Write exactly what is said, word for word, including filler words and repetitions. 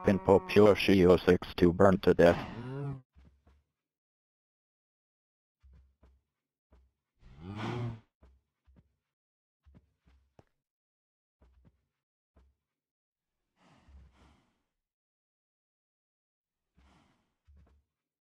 Pinpo Pure C O six to burn to death.